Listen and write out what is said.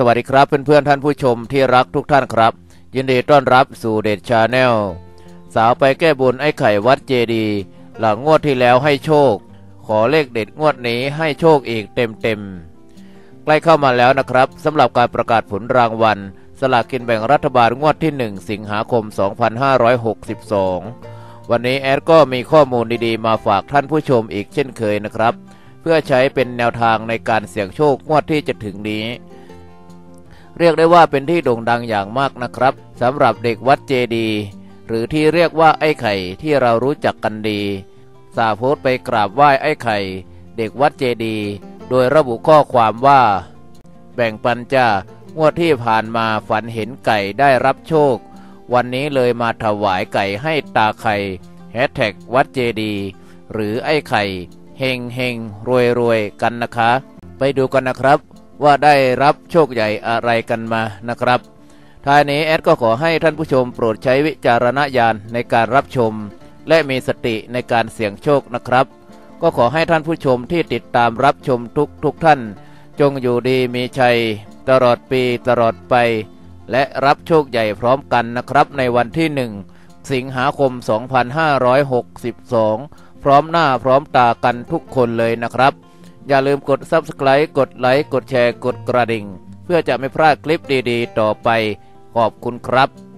วัสดีครับเพื่อนๆท่านผู้ชมที่รักทุกท่านครับยินดีต้อนรับสู่เดชชาแนลสาวไปแก้บนไอ้ไข่วัดเจดีย์หลังงวดที่แล้วให้โชคขอเลขเด็ดงวดนี้ให้โชคอีกเต็มใกล้เข้ามาแล้วนะครับสำหรับการประกาศผลรางวัลสลากกินแบ่งรัฐบาลงวดที่1สิงหาคม2562วันนี้แอดก็มีข้อมูลดีๆมาฝากท่านผู้ชมอีกเช่นเคยนะครับเพื่อใช้เป็นแนวทางในการเสี่ยงโชคงวดที่จะถึงนี้เรียกได้ว่าเป็นที่โด่งดังอย่างมากนะครับสำหรับเด็กวัดเจดีย์หรือที่เรียกว่าไอ้ไข่ที่เรารู้จักกันดีสาโพสไปกราบไหว้ไอ้ไข่เด็กวัดเจดีย์โดยระบุข้อความว่าแบ่งปันจ้างวดที่ผ่านมาฝันเห็นไก่ได้รับโชควันนี้เลยมาถวายไก่ให้ตาไข่#วัดเจดีย์หรือไอ้ไข่เฮงเฮงรวยรวยกันนะคะไปดูกันนะครับว่าได้รับโชคใหญ่อะไรกันมานะครับท้ายนี้แอดก็ขอให้ท่านผู้ชมโปรดใช้วิจารณญาณในการรับชมและมีสติในการเสี่ยงโชคนะครับก็ขอให้ท่านผู้ชมที่ติดตามรับชมทุกท่านจงอยู่ดีมีชัยตลอดปีตลอดไปและรับโชคใหญ่พร้อมกันนะครับในวันที่1สิงหาคม2562พร้อมหน้าพร้อมตากันทุกคนเลยนะครับอย่าลืมกด Subscribe กดไลค์กดแชร์กดกระดิ่งเพื่อจะไม่พลาดคลิปดีๆต่อไปขอบคุณครับ